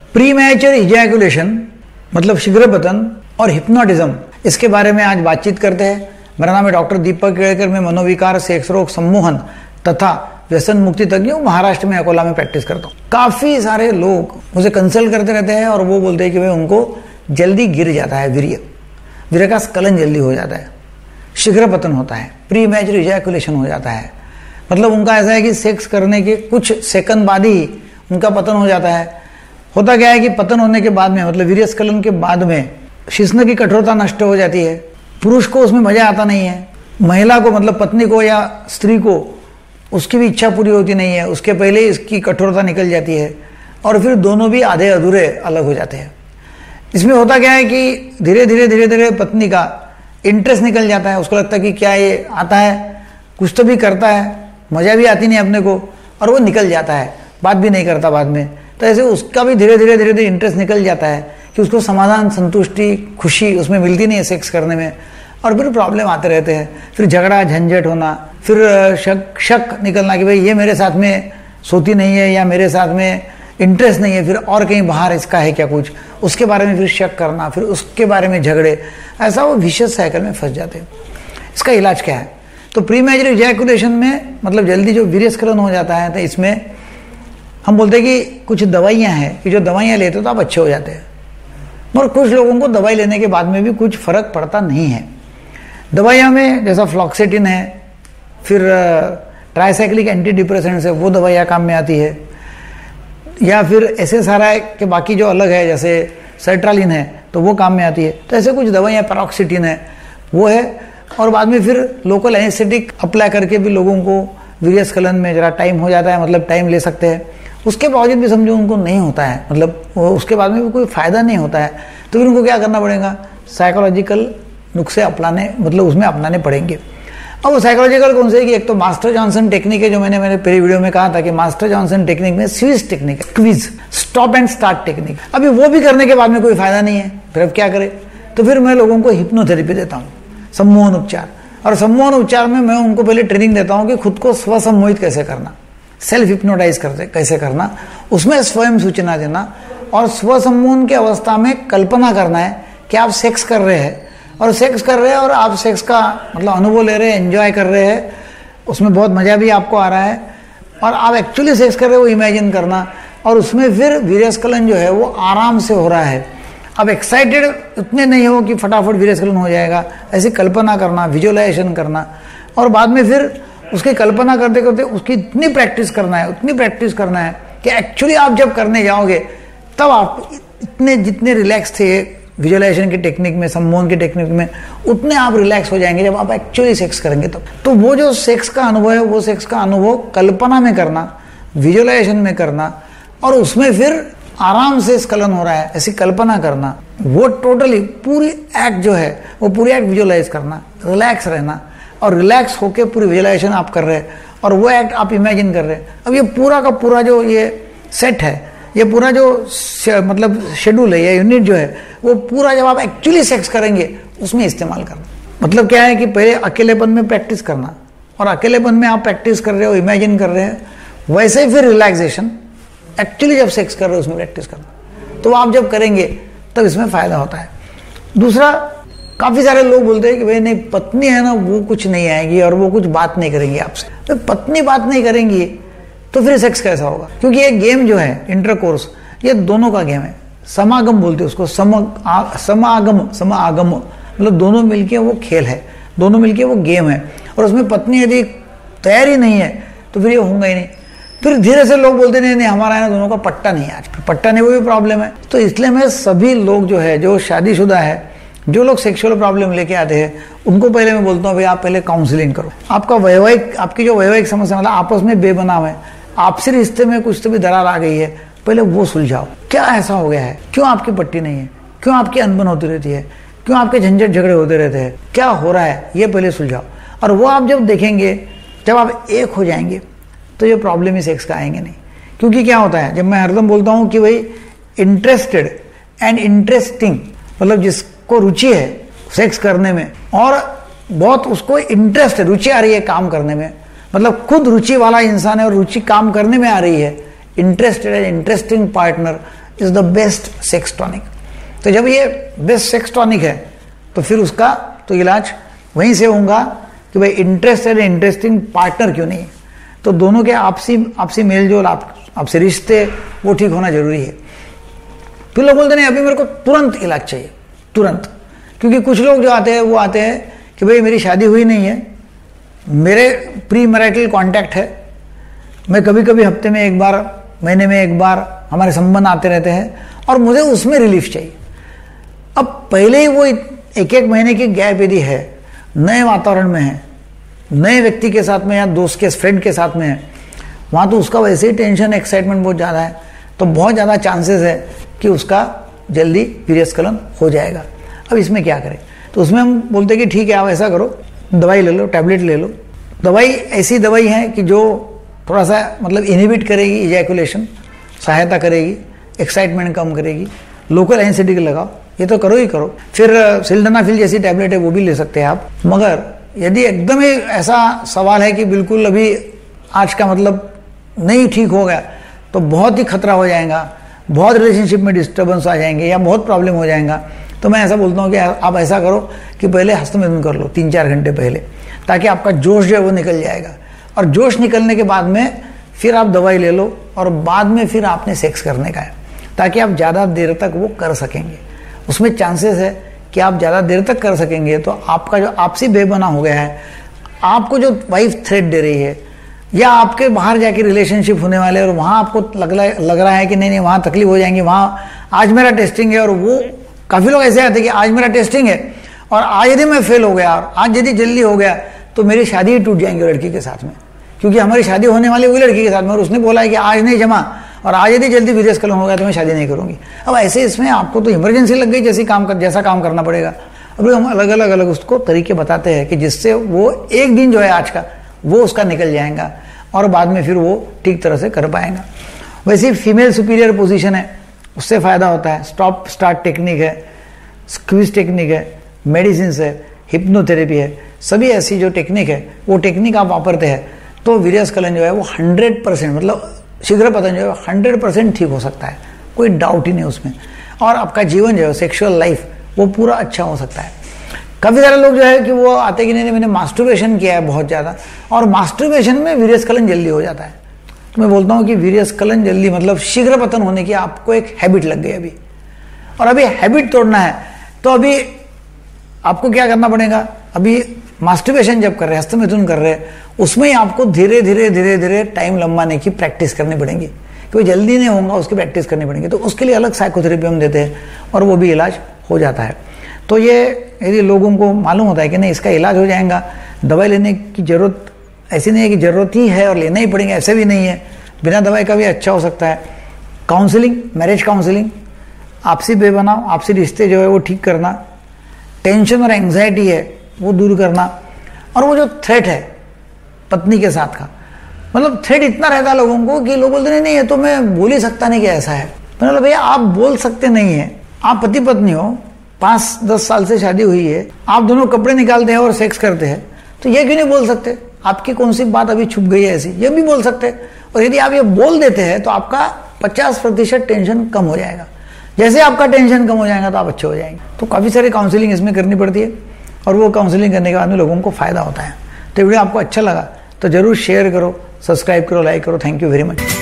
Pre mature ejaculation मतलब शीघ्र पतन और हिप्नोटिज्म, इसके बारे में आज बातचीत करते हैं। मेरा नाम है डॉक्टर दीपक केड़कर। मैं मनोविकार, सेक्स रोग, सम्मोहन तथा व्यसन मुक्ति तज्ञ हूँ। महाराष्ट्र में अकोला में प्रैक्टिस करता हूँ। काफी सारे लोग मुझे कंसल्ट करते रहते हैं और वो बोलते हैं कि भाई उनको जल्दी गिर जाता है वीर्य का स्खलन जल्दी हो जाता है, शीघ्र पतन होता है, प्री मैच्योर इजैकुलेशन हो जाता है। मतलब उनका ऐसा है कि सेक्स करने के कुछ सेकंड बाद ही उनका पतन हो जाता है। होता क्या है कि पतन होने के बाद में मतलब वीर्य स्खलन के बाद में शिश्न की कठोरता नष्ट हो जाती है। पुरुष को उसमें मजा आता नहीं है, महिला को मतलब पत्नी को या स्त्री को उसकी भी इच्छा पूरी होती नहीं है, उसके पहले इसकी कठोरता निकल जाती है और फिर दोनों भी आधे अधूरे अलग हो जाते हैं। इसमें होता क्या है कि धीरे धीरे पत्नी का इंटरेस्ट निकल जाता है। उसको लगता है कि क्या ये आता है, कुछ तो भी करता है, मजा भी आती नहीं अपने को, और वो निकल जाता है, बात भी नहीं करता बाद में। तो ऐसे उसका भी धीरे धीरे इंटरेस्ट निकल जाता है कि उसको समाधान, संतुष्टि, खुशी उसमें मिलती नहीं है सेक्स करने में, और फिर प्रॉब्लम आते रहते हैं। फिर झगड़ा झंझट होना, फिर शक निकलना कि भाई ये मेरे साथ में सोती नहीं है या मेरे साथ में इंटरेस्ट नहीं है, फिर और कहीं बाहर इसका है क्या कुछ, उसके बारे में फिर शक करना, फिर उसके बारे में झगड़े, ऐसा वो विशियस साइकिल में फंस जाते हैं। इसका इलाज क्या है? तो प्री मैच्योर इजैकुलेशन में मतलब जल्दी जो वीर्य स्खलन हो जाता है, तो इसमें हम बोलते हैं कि कुछ दवाइयाँ हैं कि जो दवाइयाँ लेते हो तो आप अच्छे हो जाते हैं, मगर कुछ लोगों को दवाई लेने के बाद में भी कुछ फर्क पड़ता नहीं है। दवाइयाँ में जैसा फ्लॉक्सेटिन है, फिर ट्राइसाइक्लिक एंटी डिप्रेसेंट्स है, वो दवाइयाँ काम में आती है, या फिर SSRI के बाकी जो अलग है जैसे सर्ट्रालिन है तो वो काम में आती है। तो ऐसे कुछ दवाइयाँ, पैरोक्सिटिन है वो है, और बाद में फिर लोकल एनेस्थेटिक अप्लाई करके भी लोगों को वीर्य स्खलन में जरा टाइम हो जाता है, मतलब टाइम ले सकते हैं। उसके बावजूद भी समझो उनको नहीं होता है, मतलब उसके बाद में भी कोई फायदा नहीं होता है, तो फिर उनको क्या करना पड़ेगा? साइकोलॉजिकल नुस्खे अपनाने, मतलब उसमें अपनाने पड़ेंगे। अब वो साइकोलॉजिकल कौन से है कि एक तो मास्टर जॉनसन टेक्निक है, जो मैंने मेरे पहले वीडियो में कहा था कि मास्टर जॉनसन टेक्निक में स्विच टेक्निक है, squeeze, stop and start technique. अभी वो भी करने के बाद में कोई फायदा नहीं है, फिर अब क्या करें? तो फिर मैं लोगों को हिप्नोथेरेपी देता हूँ, सम्मोहन उपचार। और सम्मोहन उपचार में मैं उनको पहले ट्रेनिंग देता हूँ कि खुद को स्वसम्मोहित कैसे करना, सेल्फ हिप्नोटाइज कैसे करना, उसमें स्वयं सूचना देना, और स्वसम्मोहन की अवस्था में कल्पना करना है कि आप सेक्स कर रहे हैं और आप सेक्स का मतलब अनुभव ले रहे हैं, एंजॉय कर रहे हैं, उसमें बहुत मजा भी आपको आ रहा है, और आप एक्चुअली सेक्स कर रहे हो वो इमेजिन करना, और उसमें फिर वीर्य स्खलन जो है वो आराम से हो रहा है। अब एक्साइटेड इतने नहीं हो कि फटाफट वीर्य स्खलन हो जाएगा, ऐसी कल्पना करना, विजुअलाइजेशन करना, और बाद में फिर उसकी कल्पना करते करते उसकी उतनी प्रैक्टिस करना है कि एक्चुअली आप जब करने जाओगे तब आप इतने जितने रिलैक्स थे विजुअलाइजेशन की टेक्निक में, सम्मोहन की टेक्निक में, उतने आप रिलैक्स हो जाएंगे जब आप एक्चुअली सेक्स करेंगे तब। तो वो जो सेक्स का अनुभव है, वो सेक्स का अनुभव कल्पना में करना, विजुअलाइजेशन में करना, और उसमें फिर आराम से स्खलन हो रहा है ऐसी कल्पना करना, वो टोटली पूरी एक्ट जो है वो पूरी एक्ट विजुअलाइज करना, रिलैक्स रहना, और रिलैक्स होके पूरी विजुअलाइजेशन आप कर रहे हैं और वो एक्ट आप इमेजिन कर रहे हैं। अब ये पूरा का पूरा जो ये सेट है, ये पूरा जो मतलब शेड्यूल है, ये यूनिट जो है, वो पूरा जब आप एक्चुअली सेक्स करेंगे उसमें इस्तेमाल करना। मतलब क्या है कि पहले अकेलेपन में प्रैक्टिस करना, और अकेलेपन में आप प्रैक्टिस कर रहे हो, इमेजिन कर रहे हैं, वैसे ही फिर रिलैक्सेशन एक्चुअली जब सेक्स कर रहे हो उसमें प्रैक्टिस करना। तो आप जब करेंगे तब इसमें फायदा होता है। दूसरा, काफी सारे लोग बोलते हैं कि भाई नहीं, पत्नी है ना वो कुछ नहीं आएगी और वो कुछ बात नहीं करेंगी आपसे। तो पत्नी बात नहीं करेंगी तो फिर सेक्स कैसा होगा? क्योंकि ये गेम जो है इंटरकोर्स, ये दोनों का गेम है। समागम बोलते हैं उसको, समागम मतलब दोनों मिलके वो खेल है, दोनों मिलके वो गेम है, और उसमें पत्नी यदि तैयार ही नहीं है तो फिर ये होगा ही नहीं। फिर धीरे से लोग बोलते नहीं हमारा है ना दोनों का पट्टा नहीं है, आज पट्टा नहीं, वो भी प्रॉब्लम है। तो इसलिए मैं सभी लोग जो है, जो शादीशुदा है, जो लोग सेक्सुअल प्रॉब्लम लेके आते हैं, उनको पहले मैं बोलता हूँ भाई आप पहले काउंसलिंग करो। आपकी जो वैवाहिक समस्या मतलब आपस में बेबनाव है, आपसी रिश्ते में कुछ तो भी दरार आ गई है, पहले वो सुलझाओ। क्या ऐसा हो गया है, क्यों आपकी पट्टी नहीं है, क्यों आपकी अनबन होती रहती है, क्यों आपके झंझट झगड़े होते रहते हैं, क्या हो रहा है, ये पहले सुलझाओ। और वो आप जब देखेंगे, जब आप एक हो जाएंगे तो ये प्रॉब्लम ही सेक्स का आएंगे नहीं। क्योंकि क्या होता है, जब मैं हरदम बोलता हूँ कि भाई इंटरेस्टेड एंड इंटरेस्टिंग, मतलब जिसको रुचि है सेक्स करने में और बहुत उसको इंटरेस्ट है, रुचि आ रही है काम करने में, मतलब खुद रुचि वाला इंसान है और रुचि काम करने में आ रही है, interested and interesting partner is the best sex tonic. तो जब ये बेस्ट सेक्स टॉनिक है तो फिर उसका तो इलाज वहीं से होगा कि भाई इंटरेस्टेड एंड इंटरेस्टिंग पार्टनर क्यों नहीं है। तो दोनों के आपसी मेलजोल, आपसे रिश्ते वो ठीक होना जरूरी है। फिर लोग बोलते नहीं अभी मेरे को तुरंत इलाज चाहिए, तुरंत। क्योंकि कुछ लोग जो आते हैं वो आते हैं कि भाई मेरी शादी हुई नहीं है, मेरे प्री मैरिटल कॉन्टैक्ट है, मैं कभी कभी हफ्ते में एक बार, महीने में एक बार हमारे संबंध आते रहते हैं और मुझे उसमें रिलीफ चाहिए। अब पहले ही वो एक महीने की गैप यदि है, नए वातावरण में है, नए व्यक्ति के साथ में या दोस्त के फ्रेंड के साथ में है, वहाँ तो उसका वैसे ही टेंशन एक्साइटमेंट बहुत ज़्यादा है, तो बहुत ज़्यादा चांसेस है कि उसका जल्दी वीर्यस्खलन हो जाएगा। अब इसमें क्या करें? तो उसमें हम बोलते हैं कि ठीक है आप ऐसा करो, दवाई ले लो, टैबलेट ले लो। दवाई ऐसी दवाई है कि जो थोड़ा सा मतलब इनहिबिट करेगी इजैकुलेशन, सहायता करेगी, एक्साइटमेंट कम करेगी। लोकल एनेस्थेटिक लगाओ, ये तो करो ही करो। फिर सिल्डेनाफिल जैसी टैबलेट है वो भी ले सकते हैं आप। मगर यदि एकदम ही ऐसा सवाल है कि बिल्कुल अभी आज का मतलब नहीं ठीक हो गया तो बहुत ही खतरा हो जाएगा, बहुत रिलेशनशिप में डिस्टर्बेंस आ जाएंगे या बहुत प्रॉब्लम हो जाएगा, तो मैं ऐसा बोलता हूँ कि आप ऐसा करो कि पहले हस्तमैथुन कर लो 3-4 घंटे पहले, ताकि आपका जोश जो है वो निकल जाएगा। और जोश निकलने के बाद में फिर आप दवाई ले लो और बाद में फिर आपने सेक्स करने का है, ताकि आप ज़्यादा देर तक वो कर सकेंगे। उसमें चांसेस है कि आप ज़्यादा देर तक कर सकेंगे तो आपका जो आपसी बेबना हो गया है, आपको जो वाइफ थ्रेट दे रही है या आपके बाहर जाके रिलेशनशिप होने वाले और वहाँ आपको लग रहा है कि नहीं वहाँ तकलीफ हो जाएंगी, वहाँ आज मेरा टेस्टिंग है, और वो काफ़ी लोग ऐसे आते हैं कि आज मेरा टेस्टिंग है और आज यदि मैं फेल हो गया और आज यदि जल्दी हो गया तो मेरी शादी ही टूट जाएंगी लड़की के साथ में, क्योंकि हमारी शादी होने वाली वही लड़की के साथ में और उसने बोला है कि आज नहीं जमा और आज यदि जल्दी वीर्यस्खलन हो गया तो मैं शादी नहीं करूँगी। अब ऐसे इसमें आपको तो इमरजेंसी लग गई जैसा काम करना पड़ेगा। अभी हम अलग अलग उसको तरीके बताते हैं कि जिससे वो एक दिन जो है आज का वो उसका निकल जाएगा और बाद में फिर वो ठीक तरह से कर पाएगा। वैसे फीमेल सुपीरियर पोजीशन है, उससे फ़ायदा होता है। स्टॉप स्टार्ट टेक्निक है, स्क्वीज टेक्निक है, मेडिसिन है, हिप्नोथेरेपी है, सभी ऐसी जो टेक्निक है वो टेक्निक आप वापरते हैं तो वीर्यस्खलन जो है वो 100% मतलब शीघ्र पतन जो है 100% ठीक हो सकता है, कोई डाउट ही नहीं उसमें। और आपका जीवन जो है सेक्सुअल लाइफ वो पूरा अच्छा हो सकता है। काफ़ी सारे लोग जो है कि वो आते कि नहीं मैंने मास्टरबेशन किया है बहुत ज़्यादा और मास्टरबेशन में वीर्यस्खलन जल्दी हो जाता है। तो मैं बोलता हूँ कि वीर्यस्खलन जल्दी मतलब शीघ्र पतन होने की आपको एक हैबिट लग गई अभी, और अभी हैबिट तोड़ना है तो अभी आपको क्या करना पड़ेगा? अभी मास्टरबेशन जब कर रहे हैं, हस्तमैथुन कर रहे हैं, उसमें ही आपको धीरे धीरे टाइम लंबाने की प्रैक्टिस करनी पड़ेगी, क्योंकि जल्दी नहीं होगा, उसकी प्रैक्टिस करनी पड़ेगी। तो उसके लिए अलग साइकोथेरेपी हम देते हैं और वो भी इलाज हो जाता है। तो ये यदि लोगों को मालूम होता है कि नहीं इसका इलाज हो जाएगा, दवाई लेने की जरूरत ऐसी नहीं है कि जरूरत ही है और लेना ही पड़ेगा, ऐसे भी नहीं है, बिना दवाई का भी अच्छा हो सकता है। काउंसलिंग, मैरिज काउंसलिंग, आपसी बेबनाव, आपसी रिश्ते जो है वो ठीक करना, टेंशन और एंग्जाइटी है वो दूर करना, और वो जो थ्रेट है पत्नी के साथ का, मतलब थ्रेट इतना रहता है लोगों को कि लोग बोलते नहीं है तो मैं बोल ही सकता नहीं कि ऐसा है। मतलब भैया आप बोल सकते नहीं है, आप पति पत्नी हो, 5-10 साल से शादी हुई है, आप दोनों कपड़े निकालते हैं और सेक्स करते हैं, तो ये क्यों नहीं बोल सकते? आपकी कौन सी बात अभी छुप गई है ऐसी, ये भी बोल सकते हैं। और यदि आप ये बोल देते हैं तो आपका 50% टेंशन कम हो जाएगा। जैसे आपका टेंशन कम हो जाएगा तो आप अच्छे हो जाएंगे। तो काफ़ी सारी काउंसलिंग इसमें करनी पड़ती है और वो काउंसलिंग करने के बाद में लोगों को फायदा होता है। तो वीडियो आपको अच्छा लगा तो जरूर शेयर करो, सब्सक्राइब करो, लाइक करो। Thank you very much.